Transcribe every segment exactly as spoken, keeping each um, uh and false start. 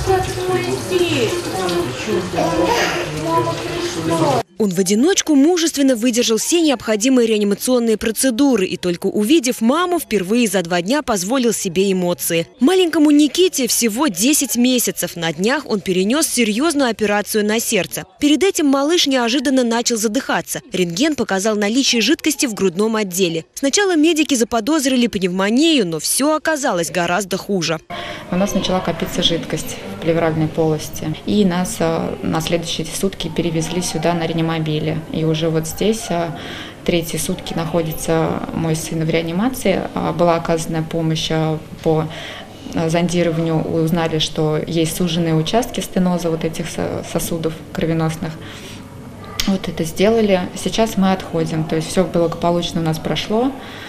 Он в одиночку мужественно выдержал все необходимые реанимационные процедуры и только увидев маму, впервые за два дня позволил себе эмоции. Маленькому Никите всего десять месяцев. На днях он перенес серьезную операцию на сердце. Перед этим малыш неожиданно начал задыхаться. Рентген показал наличие жидкости в грудном отделе. Сначала медики заподозрили пневмонию, но все оказалось гораздо хуже. У нас начала копиться жидкость в плевральной полости. И нас на следующие сутки перевезли сюда на реанимобиле. И уже вот здесь третьи сутки находится мой сын в реанимации. Была оказана помощь по зондированию. Узнали, что есть суженные участки стеноза вот этих сосудов кровеносных. Вот это сделали. Сейчас мы отходим. То есть все благополучно у нас прошло.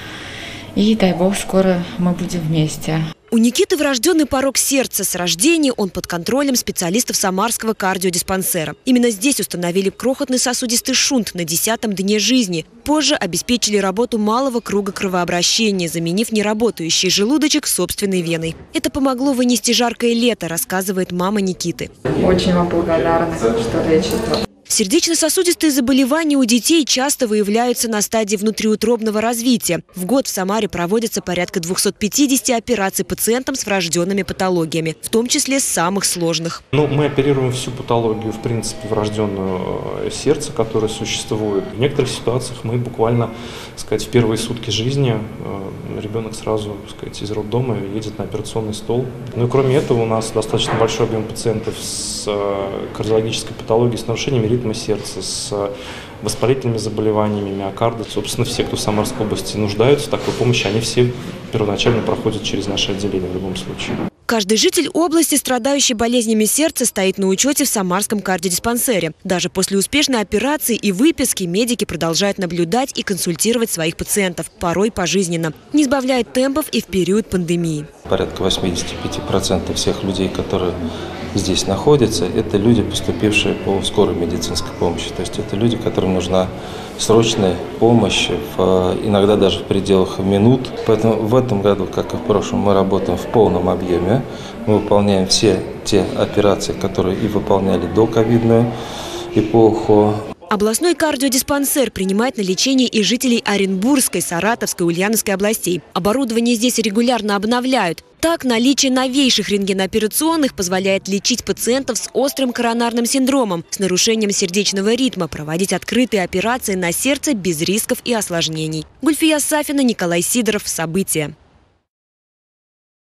И дай бог, скоро мы будем вместе. У Никиты врожденный порок сердца. С рождения он под контролем специалистов Самарского кардиодиспансера. Именно здесь установили крохотный сосудистый шунт на десятом дне жизни. Позже обеспечили работу малого круга кровообращения, заменив неработающий желудочек собственной веной. Это помогло вынести жаркое лето, рассказывает мама Никиты. Очень вам благодарна, что лечит. Сердечно-сосудистые заболевания у детей часто выявляются на стадии внутриутробного развития. В год в Самаре проводится порядка двухсот пятидесяти операций пациентам с врожденными патологиями, в том числе самых сложных. Ну, мы оперируем всю патологию, в принципе, врожденную сердце, которое существует. В некоторых ситуациях мы буквально, так сказать, в первые сутки жизни ребенок сразу, так сказать, из роддома едет на операционный стол. Ну и кроме этого у нас достаточно большой объем пациентов с кардиологической патологией, с нарушениями ритма сердца, с воспалительными заболеваниями миокарда. Собственно, все, кто в Самарской области нуждаются в такой помощи, они все первоначально проходят через наше отделение в любом случае. Каждый житель области, страдающий болезнями сердца, стоит на учете в Самарском кардиодиспансере. Даже после успешной операции и выписки медики продолжают наблюдать и консультировать своих пациентов, порой пожизненно. Не сбавляет темпов и в период пандемии. Порядка восьмидесяти пяти процентов всех людей, которые здесь находятся, это люди, поступившие по скорой медицинской помощи. То есть это люди, которым нужна срочная помощь, в, иногда даже в пределах минут. Поэтому в этом году, как и в прошлом, мы работаем в полном объеме. Мы выполняем все те операции, которые и выполняли до ковидную эпоху. Областной кардиодиспансер принимает на лечение и жителей Оренбургской, Саратовской, Ульяновской областей. Оборудование здесь регулярно обновляют. Так, наличие новейших рентгенооперационных позволяет лечить пациентов с острым коронарным синдромом, с нарушением сердечного ритма, проводить открытые операции на сердце без рисков и осложнений. Гульфия Сафина, Николай Сидоров. События.